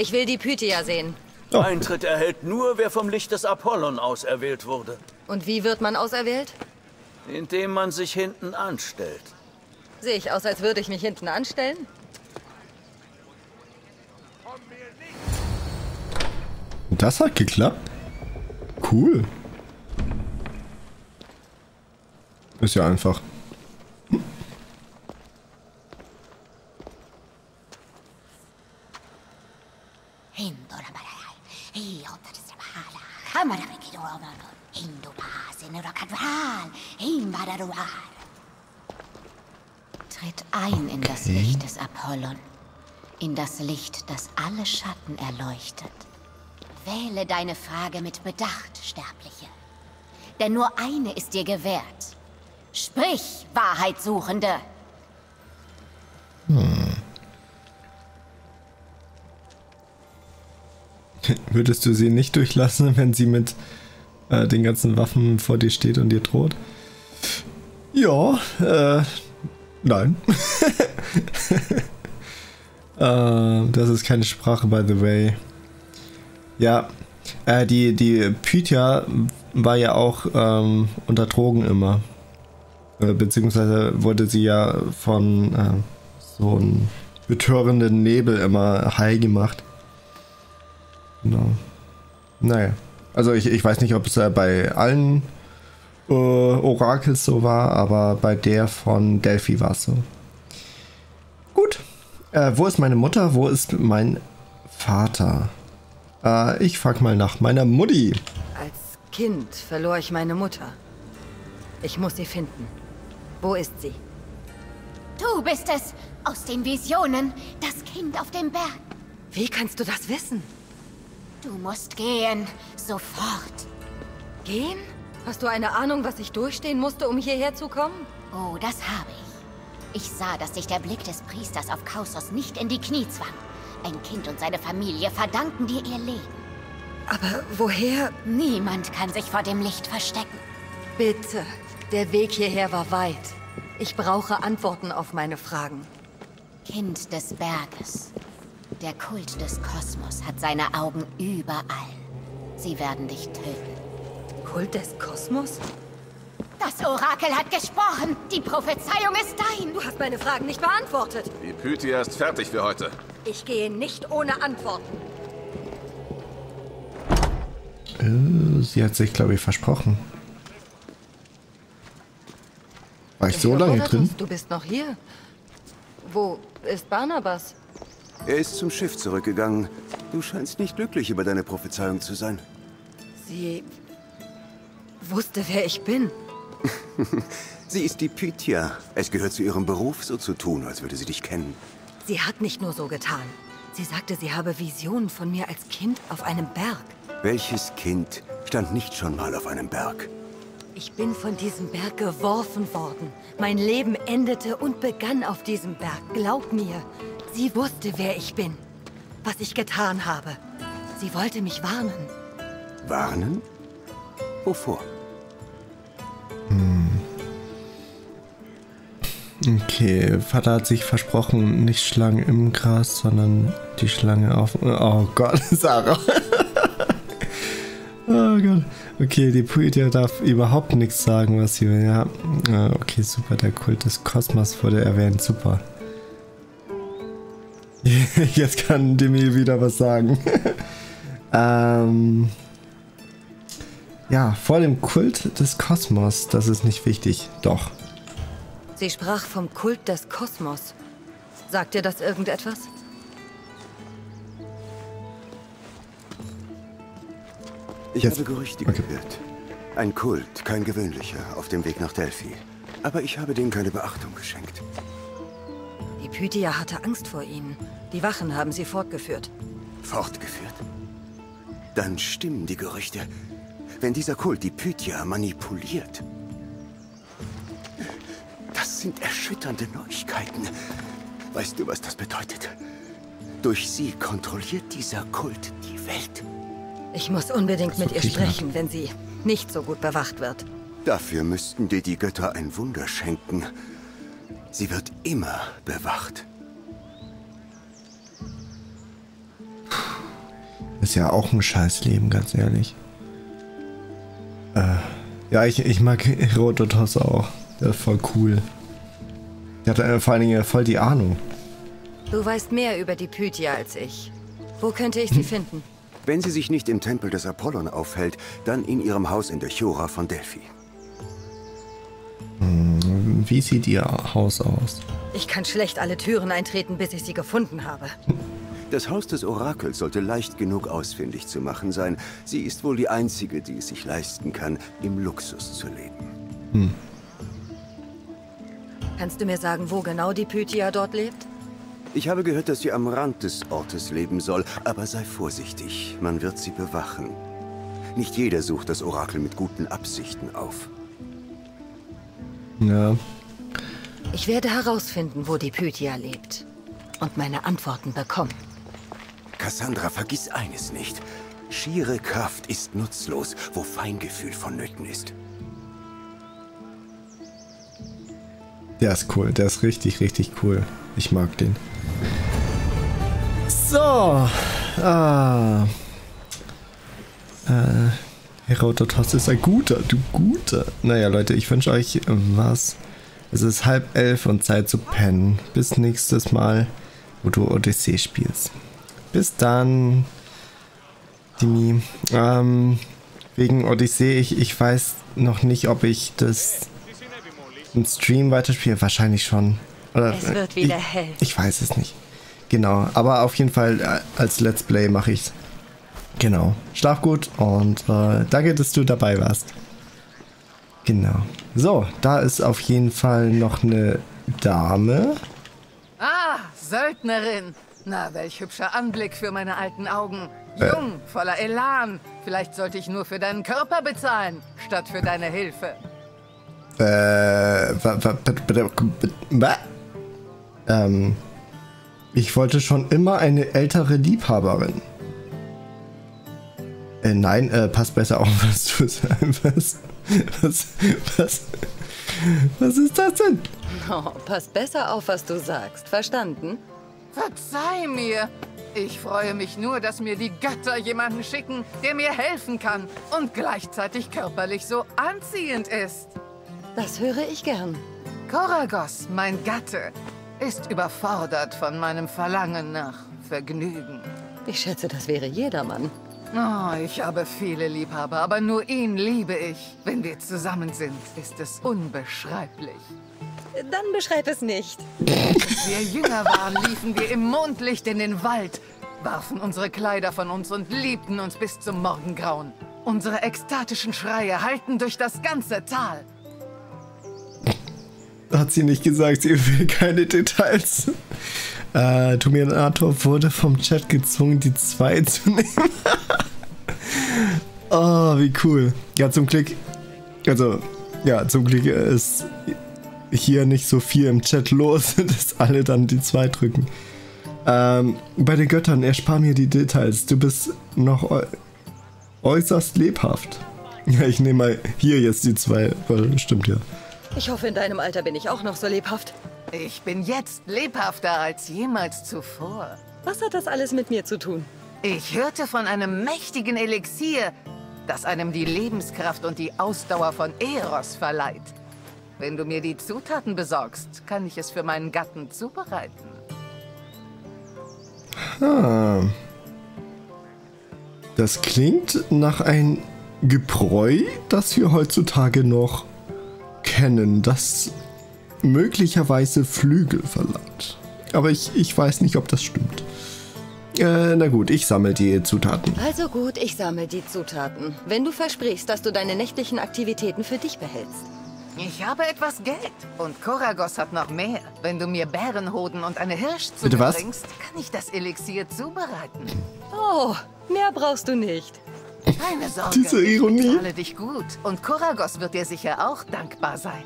Ich will die Pythia sehen. Oh. Eintritt erhält nur, wer vom Licht des Apollon auserwählt wurde. Und wie wird man auserwählt? Indem man sich hinten anstellt. Sehe ich aus, als würde ich mich hinten anstellen? Das hat geklappt. Cool. Ist ja einfach. Tritt ein in das Licht des Apollon, in das Licht, das alle Schatten erleuchtet. Wähle deine Frage mit Bedacht, Sterbliche. Denn nur eine ist dir gewährt. Sprich, Wahrheitssuchende! Würdest du sie nicht durchlassen, wenn sie mit den ganzen Waffen vor dir steht und dir droht? Ja, nein. Das ist keine Sprache, by the way. Ja, die Pythia war ja auch unter Drogen immer. Beziehungsweise wurde sie ja von so einem betörenden Nebel immer high gemacht. Genau. Naja. Also ich weiß nicht, ob es bei allen Orakels so war, aber bei der von Delphi war es so. Gut. Wo ist meine Mutter? Wo ist mein Vater? Ich frag mal nach meiner Mutti. Als Kind verlor ich meine Mutter. Ich muss sie finden. Wo ist sie? Du bist es! Aus den Visionen! Das Kind auf dem Berg! Wie kannst du das wissen? Du musst gehen. Sofort. Gehen? Hast du eine Ahnung, was ich durchstehen musste, um hierher zu kommen? Oh, das habe ich. Ich sah, dass sich der Blick des Priesters auf Kausos nicht in die Knie zwang. Ein Kind und seine Familie verdanken dir ihr Leben. Aber woher? Niemand kann sich vor dem Licht verstecken. Bitte. Der Weg hierher war weit. Ich brauche Antworten auf meine Fragen. Kind des Berges. Der Kult des Kosmos hat seine Augen überall. Sie werden dich töten. Kult des Kosmos? Das Orakel hat gesprochen. Die Prophezeiung ist dein. Du hast meine Fragen nicht beantwortet. Die Pythia ist fertig für heute. Ich gehe nicht ohne Antworten. Sie hat sich, glaube ich, versprochen. War ich so lange drin? Du bist noch hier. Wo ist Barnabas? Er ist zum Schiff zurückgegangen. Du scheinst nicht glücklich über deine Prophezeiung zu sein. Sie wusste, wer ich bin. Sie ist die Pythia. Es gehört zu ihrem Beruf, so zu tun, als würde sie dich kennen. Sie hat nicht nur so getan. Sie sagte, sie habe Visionen von mir als Kind auf einem Berg. Welches Kind stand nicht schon mal auf einem Berg? Ich bin von diesem Berg geworfen worden. Mein Leben endete und begann auf diesem Berg. Glaub mir, sie wusste, wer ich bin. Was ich getan habe. Sie wollte mich warnen. Warnen? Wovor? Okay, Vater hat sich versprochen, nicht Schlangen im Gras, sondern die Schlange auf... Oh Gott, Sarah. Oh Gott. Okay, die Pythia darf überhaupt nichts sagen, was sie will. Ja, okay, super. Der Kult des Kosmos wurde erwähnt. Super. Jetzt kann Demi wieder was sagen. Ja, vor dem Kult des Kosmos. Das ist nicht wichtig. Doch. Sie sprach vom Kult des Kosmos. Sagt dir das irgendetwas? Ich habe Gerüchte gehört. Ein Kult, kein gewöhnlicher, auf dem Weg nach Delphi. Aber ich habe denen keine Beachtung geschenkt. Die Pythia hatte Angst vor ihnen. Die Wachen haben sie fortgeführt. Fortgeführt? Dann stimmen die Gerüchte. Wenn dieser Kult die Pythia manipuliert. Das sind erschütternde Neuigkeiten. Weißt du, was das bedeutet? Durch sie kontrolliert dieser Kult die Welt. Ich muss unbedingt mit ihr sprechen, wenn sie nicht so gut bewacht wird. Dafür müssten dir die Götter ein Wunder schenken. Sie wird immer bewacht. Ist ja auch ein Scheißleben, ganz ehrlich. Ja, ich mag Herodotos auch. Der ist voll cool. Der hat vor allen Dingen voll die Ahnung. Du weißt mehr über die Pythia als ich. Wo könnte ich sie finden? Wenn sie sich nicht im Tempel des Apollon aufhält, dann in ihrem Haus in der Chora von Delphi. Wie sieht ihr Haus aus? Ich kann schlecht alle Türen eintreten, bis ich sie gefunden habe. Das Haus des Orakels sollte leicht genug ausfindig zu machen sein. Sie ist wohl die einzige, die es sich leisten kann, im Luxus zu leben. Kannst du mir sagen, wo genau die Pythia dort lebt? Ich habe gehört, dass sie am Rand des Ortes leben soll, aber sei vorsichtig, man wird sie bewachen. Nicht jeder sucht das Orakel mit guten Absichten auf. Ja. Ich werde herausfinden, wo die Pythia lebt. Und meine Antworten bekommen. Cassandra, vergiss eines nicht. Schiere Kraft ist nutzlos, wo Feingefühl vonnöten ist. Der ist cool. Der ist richtig, richtig cool. Ich mag den. So. Herodotos ist ein guter, du guter. Naja, Leute, ich wünsche euch was. Es ist 10:30 und Zeit zu pennen. Bis nächstes Mal, wo du Odyssee spielst. Bis dann, Dimi. Wegen Odyssee, ich weiß noch nicht, ob ich das im Stream weiterspiele. Wahrscheinlich schon. Oder, Es wird wieder hell. Ich weiß es nicht. Genau, aber auf jeden Fall als Let's Play mache ich's. Genau. Schlaf gut und danke, dass du dabei warst. Genau. So, da ist auf jeden Fall noch eine Dame. Ah, Söldnerin. Na, welch hübscher Anblick für meine alten Augen. Jung, voller Elan. Vielleicht sollte ich nur für deinen Körper bezahlen, statt für deine Hilfe. Ich wollte schon immer eine ältere Liebhaberin. Nein, pass besser auf, was du sagst. Was ist das denn? Oh, pass besser auf, was du sagst. Verstanden? Verzeih mir. Ich freue mich nur, dass mir die Götter jemanden schicken, der mir helfen kann und gleichzeitig körperlich so anziehend ist. Das höre ich gern. Koragos, mein Gatte, ist überfordert von meinem Verlangen nach Vergnügen. Ich schätze, das wäre jedermann. Oh, ich habe viele Liebhaber, aber nur ihn liebe ich. Wenn wir zusammen sind, ist es unbeschreiblich. Dann beschreib es nicht. Als wir jünger waren, liefen wir im Mondlicht in den Wald, warfen unsere Kleider von uns und liebten uns bis zum Morgengrauen. Unsere ekstatischen Schreie hallten durch das ganze Tal. Hat sie nicht gesagt, sie will keine Details. Tuminator wurde vom Chat gezwungen, die 2 zu nehmen. Oh, wie cool. Ja, zum Glück. Also, ja, zum Glück ist hier nicht so viel im Chat los, dass alle dann die 2 drücken. Bei den Göttern, erspar mir die Details. Du bist noch äußerst lebhaft. Ja, ich nehme mal hier jetzt die 2, weil stimmt ja. Ich hoffe, in deinem Alter bin ich auch noch so lebhaft. Ich bin jetzt lebhafter als jemals zuvor. Was hat das alles mit mir zu tun? Ich hörte von einem mächtigen Elixier, das einem die Lebenskraft und die Ausdauer von Eros verleiht. Wenn du mir die Zutaten besorgst, kann ich es für meinen Gatten zubereiten. Das klingt nach ein Gebräu, das wir heutzutage noch kennen, das möglicherweise Flügel verleiht. Aber ich weiß nicht, ob das stimmt. Na gut, ich sammle die Zutaten. Also gut, ich sammle die Zutaten. Wenn du versprichst, dass du deine nächtlichen Aktivitäten für dich behältst. Ich habe etwas Geld und Koragos hat noch mehr. Wenn du mir Bärenhoden und eine Hirschzunge Bitte was? bringst, kann ich das Elixier zubereiten. Oh, mehr brauchst du nicht. Keine Sorge, Diese Ironie. ich bezahle dich gut. Und Koragos wird dir sicher auch dankbar sein.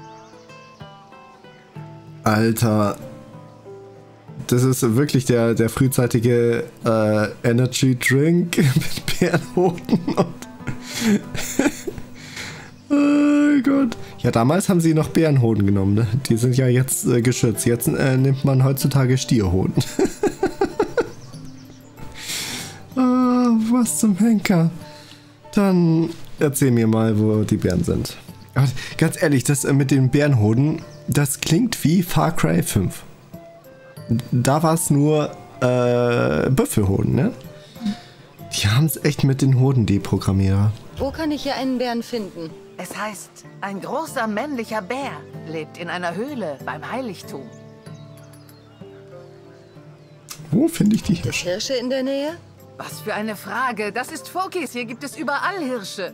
Alter. Das ist wirklich der frühzeitige Energy Drink mit Bärenhoden und... Oh Gott. Ja, damals haben sie noch Bärenhoden genommen, ne? Die sind ja jetzt geschützt. Jetzt nimmt man heutzutage Stierhoden. was zum Henker. Dann erzähl mir mal, wo die Bären sind. Aber ganz ehrlich, das mit den Bärenhoden, das klingt wie Far Cry 5. Da war es nur Büffelhoden, ne? Die haben es echt mit den Hoden, die Programmierer. Wo kann ich hier einen Bären finden? Es heißt, ein großer männlicher Bär lebt in einer Höhle beim Heiligtum. Wo finde ich die Gibt es Hirsche? Hirsche in der Nähe? Was für eine Frage. Das ist Fokis. Hier gibt es überall Hirsche.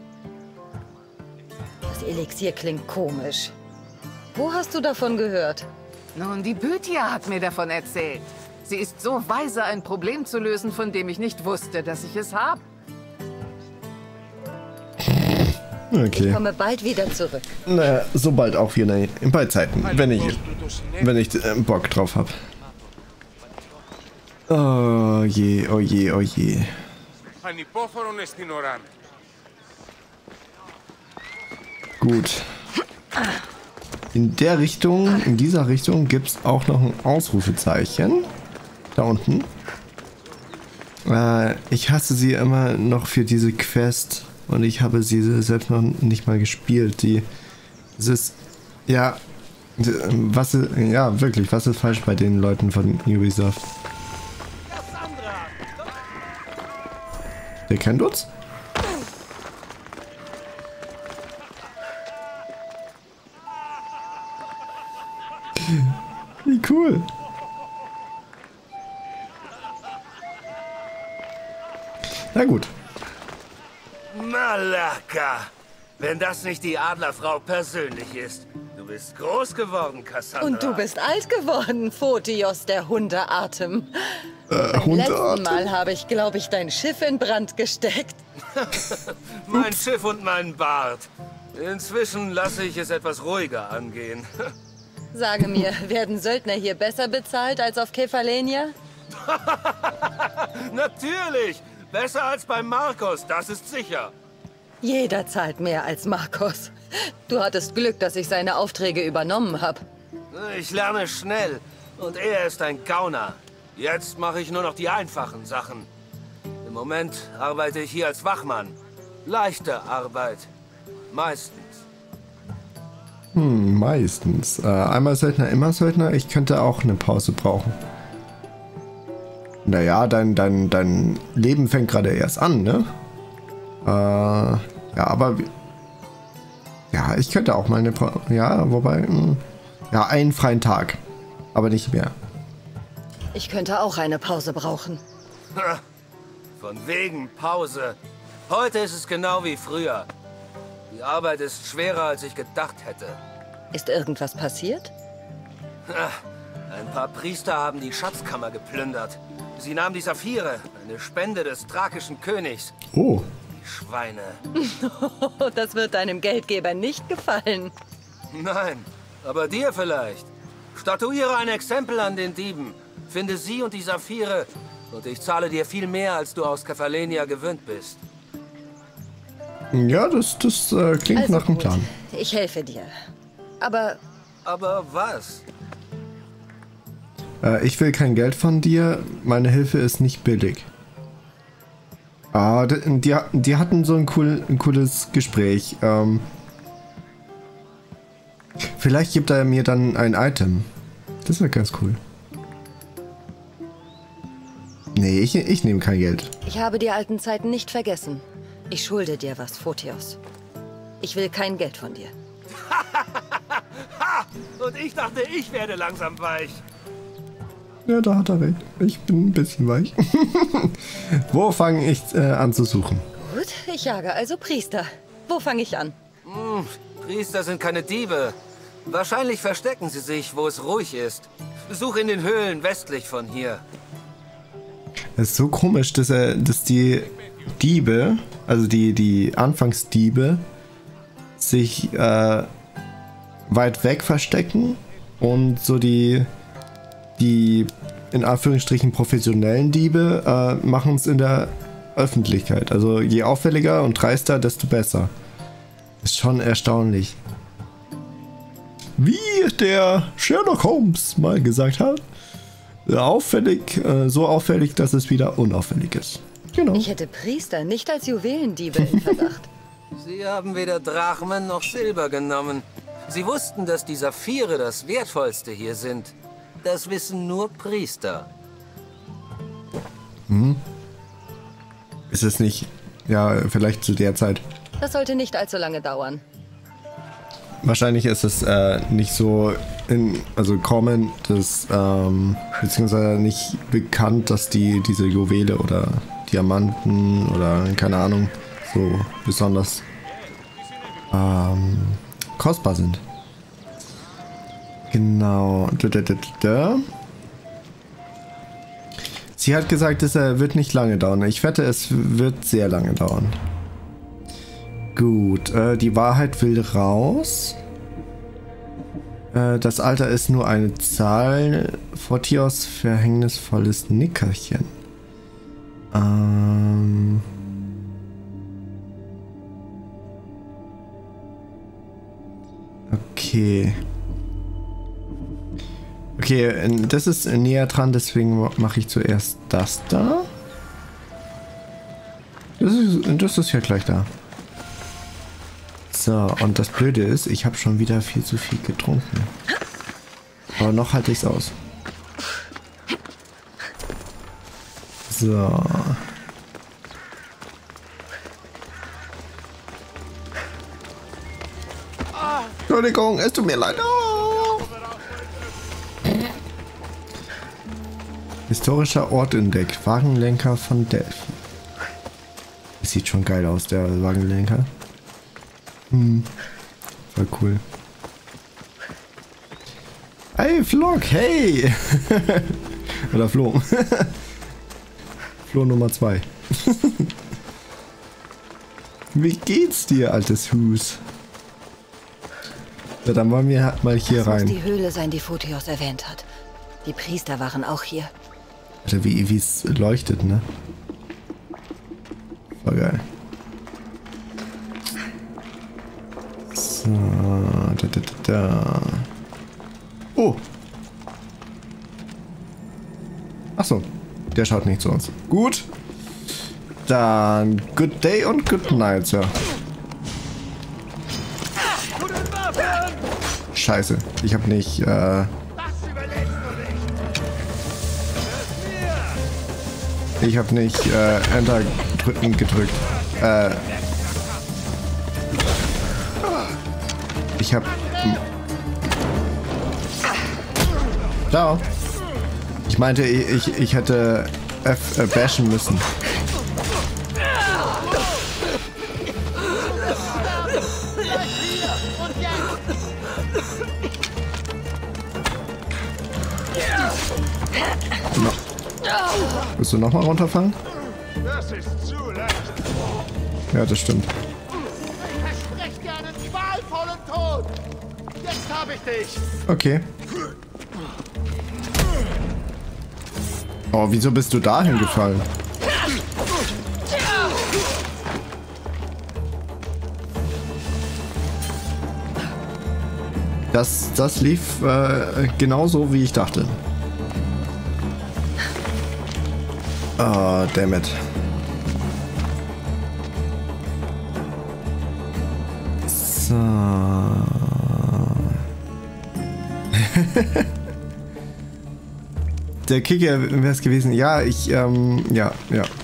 Das Elixier klingt komisch. Wo hast du davon gehört? Nun, die Pythia hat mir davon erzählt. Sie ist so weise, ein Problem zu lösen, von dem ich nicht wusste, dass ich es habe. Ich Okay. komme bald wieder zurück. Naja, sobald auch wieder bei Zeiten, wenn ich Bock drauf habe. Oh je, oh je, oh je. Gut. In dieser Richtung gibt es auch noch ein Ausrufezeichen. Da unten. Ich hasse sie immer noch für diese Quest. Und ich habe sie selbst noch nicht mal gespielt. Ja, wirklich, was ist falsch bei den Leuten von Ubisoft? Der kennt uns? Wie cool. Na gut. Malaka! Wenn das nicht die Adlerfrau persönlich ist. Du bist groß geworden, Cassandra. Und du bist alt geworden, Photios, der Hundeatem. Beim Hundeatem? letzten Mal habe ich, glaube ich, dein Schiff in Brand gesteckt. Mein Schiff und mein Bart. Inzwischen lasse ich es etwas ruhiger angehen. Sage mir, werden Söldner hier besser bezahlt als auf Kefalenia? Natürlich! Besser als bei Markus, das ist sicher. Jeder zahlt mehr als Markus. Du hattest Glück, dass ich seine Aufträge übernommen habe. Ich lerne schnell und er ist ein Gauner. Jetzt mache ich nur noch die einfachen Sachen. Im Moment arbeite ich hier als Wachmann. Leichte Arbeit. Meistens. Meistens. Einmal Söldner, immer Söldner. Ich könnte auch eine Pause brauchen. Naja, dein Leben fängt gerade erst an, ne? Ja, aber... Ja, ich könnte auch mal eine Pause... Ja, wobei... Ja, einen freien Tag. Aber nicht mehr. Ich könnte auch eine Pause brauchen. Von wegen Pause. Heute ist es genau wie früher. Die Arbeit ist schwerer, als ich gedacht hätte. Ist irgendwas passiert? Ein paar Priester haben die Schatzkammer geplündert. Sie nahmen die Saphire, eine Spende des thrakischen Königs. Oh. Die Schweine. Das wird deinem Geldgeber nicht gefallen. Nein, aber dir vielleicht. Statuiere ein Exempel an den Dieben. Finde sie und die Saphire. Und ich zahle dir viel mehr, als du aus Kefalenia gewöhnt bist. Ja, das klingt Also nach einem gut, Plan. ich helfe dir. Aber Aber was? Ich will kein Geld von dir. Meine Hilfe ist nicht billig. Die hatten so ein cooles Gespräch. Vielleicht gibt er mir dann ein Item. Das wäre ganz cool. Nee, ich nehme kein Geld. ich habe die alten Zeiten nicht vergessen. Ich schulde dir was, Photios. Ich will kein Geld von dir. Und ich dachte, ich werde langsam weich. Ja, da hat er recht. Ich bin ein bisschen weich. Wo fange ich an zu suchen? Gut, ich jage also Priester. Wo fange ich an? Priester sind keine Diebe. Wahrscheinlich verstecken sie sich, wo es ruhig ist. Such in den Höhlen westlich von hier. Das ist so komisch, dass die Diebe, also die Anfangsdiebe, sich weit weg verstecken und so die in Anführungsstrichen professionellen Diebe machen es in der Öffentlichkeit. Also je auffälliger und dreister, desto besser. Ist schon erstaunlich. Wie der Sherlock Holmes mal gesagt hat, auffällig, so auffällig, dass es wieder unauffällig ist. Genau. Ich hätte Priester nicht als Juwelendiebe in Verdacht. Sie haben weder Drachmen noch Silber genommen. Sie wussten, dass die Saphire das Wertvollste hier sind. Das wissen nur Priester. Ist es nicht... Ja, vielleicht zu der Zeit. Das sollte nicht allzu lange dauern. Wahrscheinlich ist es nicht so... also common, beziehungsweise nicht bekannt, dass diese Juwele oder Diamanten oder keine Ahnung so besonders kostbar sind. Genau. Sie hat gesagt, es wird nicht lange dauern. Ich wette, es wird sehr lange dauern. Gut, die Wahrheit will raus. Das Alter ist nur eine Zahl. Fortios verhängnisvolles Nickerchen. Okay. Okay, das ist näher dran, deswegen mache ich zuerst das da. Das ist ja gleich da. So, und das Blöde ist, ich habe schon wieder viel zu viel getrunken. Aber noch halte ich es aus. So. Entschuldigung, es tut mir leid. Oh. Historischer Ort entdeckt. Wagenlenker von Delphi. Das sieht schon geil aus, der Wagenlenker. Voll cool. Hey, Flock, hey! Oder Flo. Flo Nummer 2. Wie geht's dir, altes Hus? Ja, dann wollen wir mal hier rein. Das muss die Höhle sein, die Photios erwähnt hat. Die Priester waren auch hier. Alter, wie es leuchtet, ne? Voll geil. So, da. Oh! Achso, der schaut nicht zu uns. Gut. Dann good day und good night, Sir. Scheiße, ich habe nicht, ich habe nicht, Enter gedrückt. Ich habe... Ciao. Ich meinte, ich hätte F bashen müssen. No. Willst du nochmal runterfallen? Das ist zu leicht. Ja, das stimmt. Ich verspreche dir einen qualvollen Tod. Jetzt habe ich dich. Okay. Oh, wieso bist du dahin gefallen? Das lief genauso, wie ich dachte. Oh, damn it. So. Der Kicker wäre es gewesen. Ja, ja.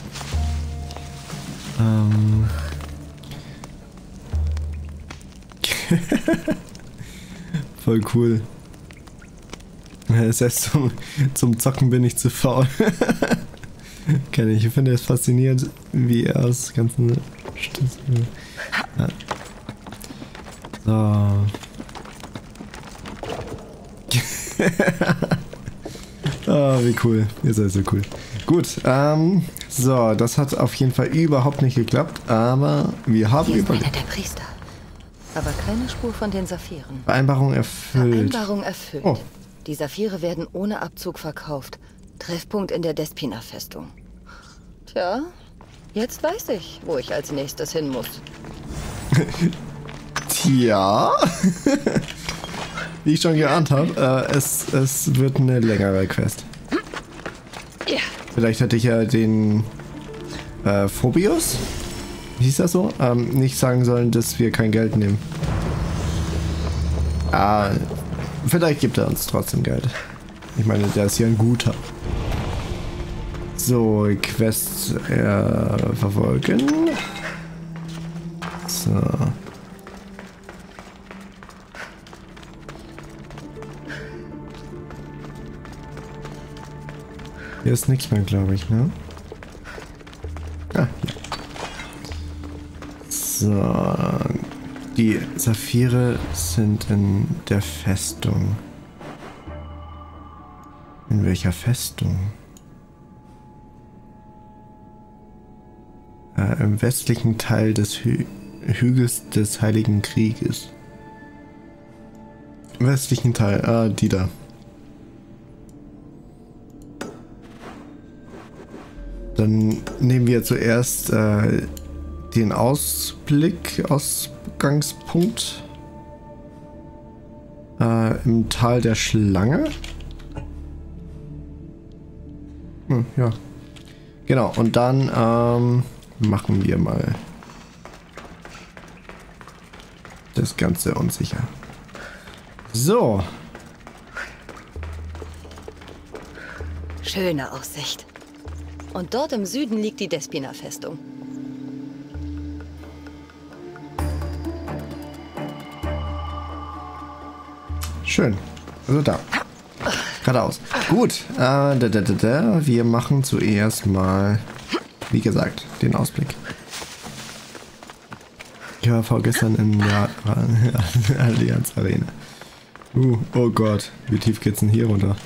Voll cool. Selbst zum Zocken bin ich zu faul. Kenne ich. Ich finde es faszinierend, wie er aus ganzen Stützen. Ja. So. Oh, wie cool. Ihr seid so cool. Gut, so, das hat auf jeden Fall überhaupt nicht geklappt, aber wir haben Hier ist einer der Priester. Aber keine Spur von den Saphiren. Vereinbarung erfüllt. Vereinbarung erfüllt. Oh. Die Saphire werden ohne Abzug verkauft. Treffpunkt in der Despina-Festung. Tja, jetzt weiß ich, wo ich als nächstes hin muss. Tja. Wie ich schon geahnt habe, es wird eine längere Quest. Ja. Vielleicht hätte ich ja den Phobios? Hieß das so? Nicht sagen sollen, dass wir kein Geld nehmen. Ah, vielleicht gibt er uns trotzdem Geld. Ich meine, der ist ja ein guter. So, Quest verfolgen. So. Hier ist nichts mehr, glaube ich, ne? Ah, hier. So. Die Saphire sind in der Festung. In welcher Festung? Im westlichen Teil des Hügels des Heiligen Krieges. Im westlichen Teil, die da. Dann nehmen wir zuerst den Ausgangspunkt im Tal der Schlange. Ja. Genau, und dann machen wir mal das Ganze unsicher. So. Schöne Aussicht. Und dort im Süden liegt die Despina-Festung. Schön. Also da. Geradeaus. Gut. Wir machen zuerst mal, wie gesagt, den Ausblick. Ich war vorgestern in der Allianz Arena. Oh Gott. Wie tief geht's denn hier runter?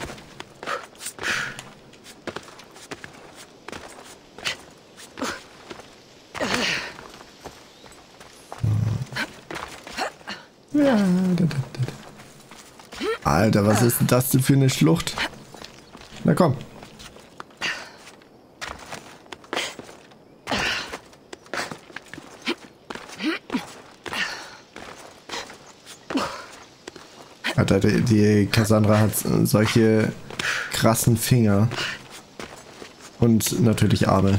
Alter, was ist denn das denn für eine Schlucht? Na komm. Alter, die Cassandra hat solche krassen Finger. Und natürlich Arme.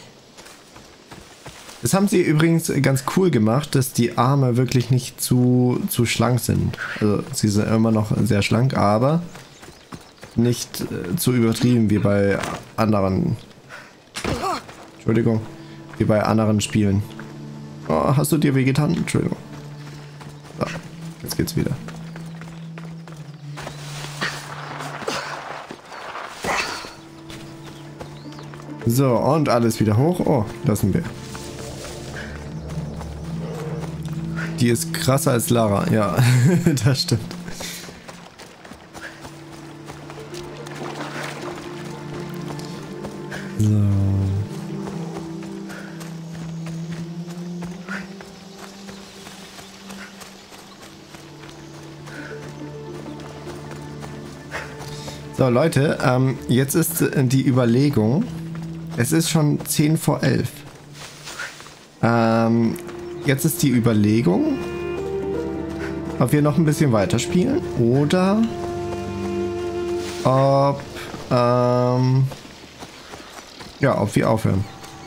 Das haben sie übrigens ganz cool gemacht, dass die Arme wirklich nicht zu schlank sind. Also sie sind immer noch sehr schlank, aber nicht zu übertrieben wie bei anderen. Entschuldigung, wie bei anderen Spielen. Oh, hast du dir wehgetan? Entschuldigung. So, jetzt geht's wieder. So, und alles wieder hoch. Oh, das ist ein Bär. Die ist krasser als Lara, ja, das stimmt. So. So, Leute, jetzt ist die Überlegung, es ist schon 10 vor 11. Jetzt ist die Überlegung, ob wir noch ein bisschen weiterspielen oder ob, ob wir aufhören.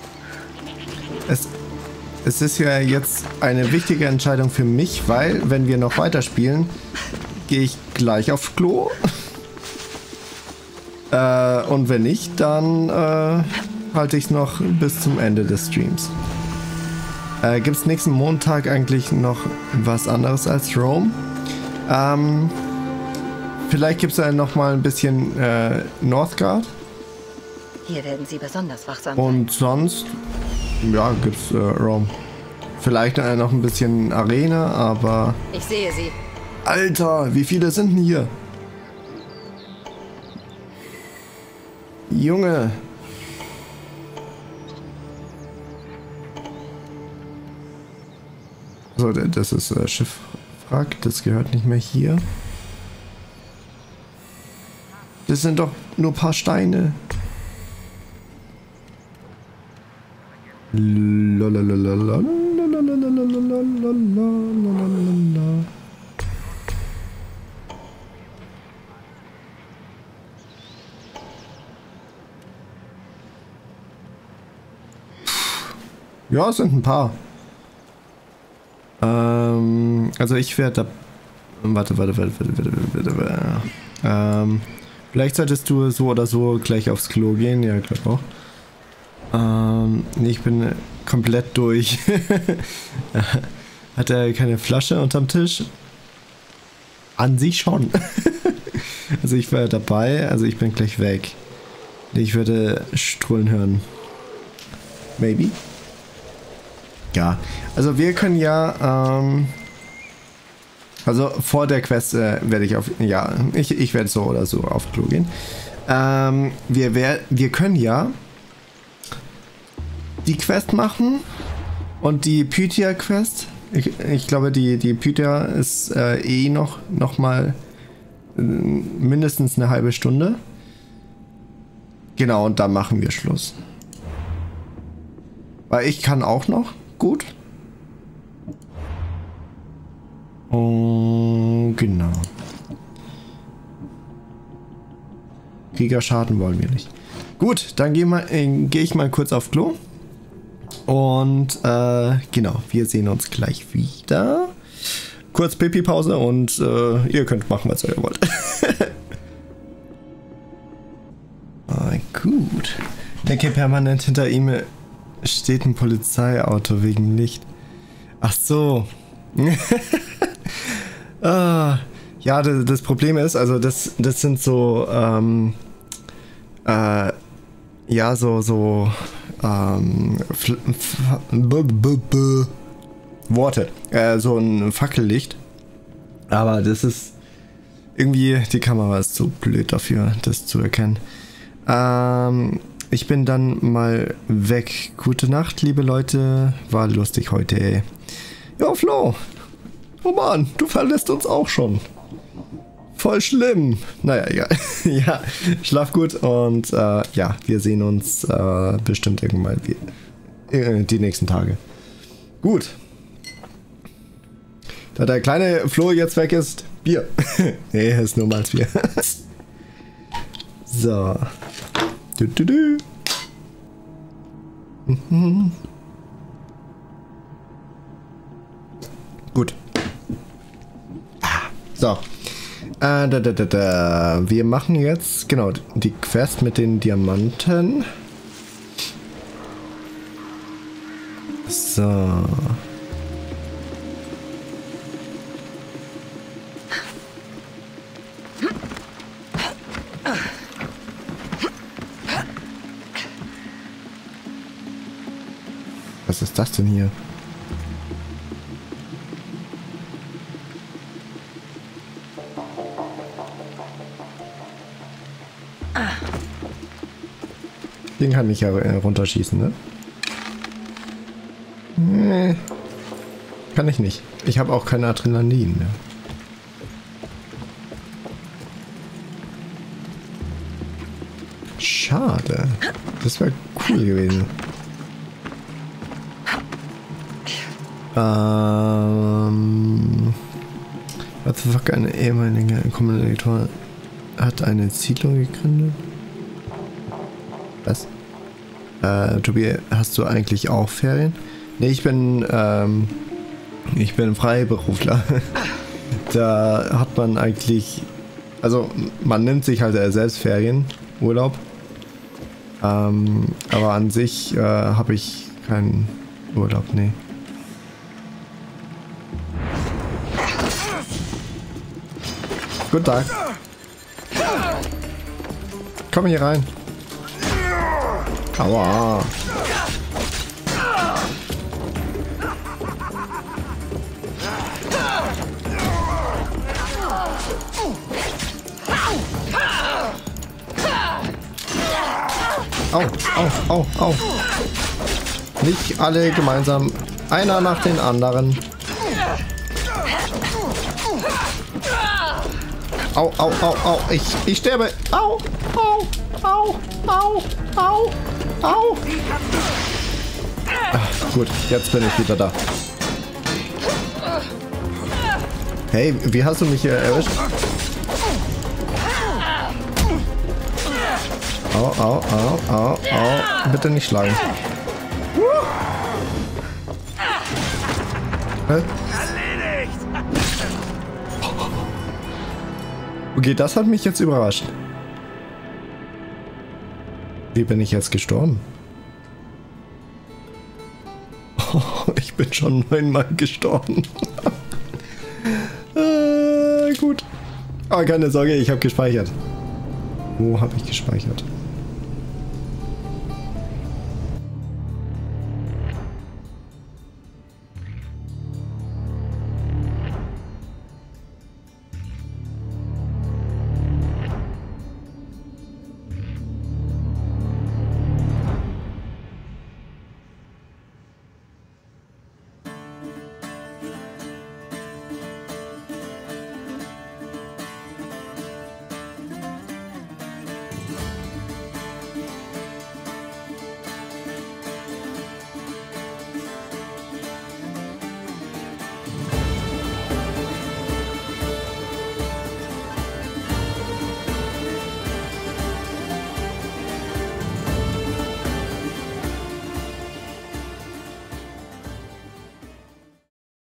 Es ist ja jetzt eine wichtige Entscheidung für mich, weil, wenn wir noch weiterspielen, gehe ich gleich aufs Klo. Und wenn nicht, dann halte ich es noch bis zum Ende des Streams. Gibt es nächsten Montag eigentlich noch was anderes als Rome? Vielleicht gibt es ja noch mal ein bisschen Northgard. Hier werden sie besonders wachsam sein. Und sonst, ja, gibt es Rome. Vielleicht noch ein bisschen Arena, aber... Ich sehe sie. Alter, wie viele sind denn hier? Junge. So, das ist Schiffwrack, das gehört nicht mehr hier. Das sind doch nur ein paar Steine. Ja, es sind ein paar. Also ich werde da... Warte. Vielleicht solltest du so oder so gleich aufs Klo gehen. Ja, ich glaube auch. Nee, ich bin komplett durch. Hat er keine Flasche unterm Tisch? An sich schon. Also ich war dabei, also ich bin gleich weg. Ich werde Strullen hören. Maybe? Ja, also wir können ja, also vor der Quest werde ich auf, ja, ich werde so oder so auf Klo gehen. Wir können ja die Quest machen und die Pythia Quest. Ich glaube, die Pythia ist noch mal mindestens eine halbe Stunde. Genau, und dann machen wir Schluss. Weil ich kann auch noch gut. Oh, genau. Kriegerschaden wollen wir nicht. Gut, dann gehe ich mal kurz auf Klo. Und genau, wir sehen uns gleich wieder. Kurz Pipi-Pause und ihr könnt machen, was ihr wollt. Gut. Ich denke, permanent hinter ihm steht ein Polizeiauto wegen Licht. Ach so. Ja, das Problem ist, also das sind so, ja, so Worte. So ein Fackellicht. Aber das ist irgendwie, die Kamera ist zu blöd dafür, das zu erkennen. Ich bin dann mal weg. Gute Nacht, liebe Leute. War lustig heute, ey. Ja, Flo. Oh Mann, du verlässt uns auch schon. Voll schlimm. Naja, egal. Ja, schlaf gut und ja, wir sehen uns bestimmt irgendwann die nächsten Tage. Gut. Da der kleine Flo jetzt weg ist, Bier. Nee, ist nur mal Bier. So. Gut. So. Wir machen jetzt, genau, die Quest mit den Diamanten. So. Was ist das denn hier? Den kann ich ja runterschießen, ne? Nee. Kann ich nicht. Ich habe auch kein Adrenalin mehr. Schade. Das wäre cool gewesen. What the fuck, eine ehemalige Kommilitonin hat eine Siedlung gegründet? Was? Tobi, hast du eigentlich auch Ferien? Nee, ich bin Freiberufler. Da hat man eigentlich, also man nimmt sich halt selbst Ferien, Urlaub. Aber an sich habe ich keinen Urlaub, nee. Guten Tag. Komm hier rein. Aua. Au, au, au, au. Nicht alle gemeinsam. Einer nach den anderen. Au, au, au, au. Ich sterbe. Au, au, au, au, au, au. Ach, gut, jetzt bin ich wieder da. Hey, wie hast du mich hier erwischt? Au, au, au, au, au. Bitte nicht schlagen. Erledigt! Okay, das hat mich jetzt überrascht. Wie bin ich jetzt gestorben? Oh, ich bin schon 9-mal gestorben. Gut. Aber keine Sorge, ich habe gespeichert. Wo habe ich gespeichert?